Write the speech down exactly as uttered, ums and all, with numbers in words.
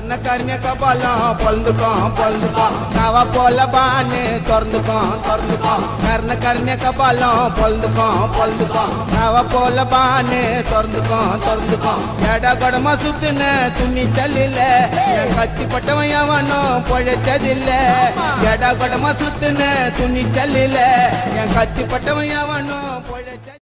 கர்ண கர்ணிய கபாலம் பொழுந்துக்கும் பொழுந்துக்கும் நவ போல பானு திறந்துக்கும் திறந்துக்கும் கர்ண கர்ணிய கபாலம் பொழுந்துக்கும் பொழுந்துக்கும் நவ போல பானு திறந்துக்கும் திறந்துக்கும் எட கொடமா சுத்துன துணி சல்லில என் கத்தி பட்டவன் எவனும் பொழைச்சதில்ல எட கொடமா சுத்துன துணி சல்லில என் கத்தி பட்டவன் எவனும்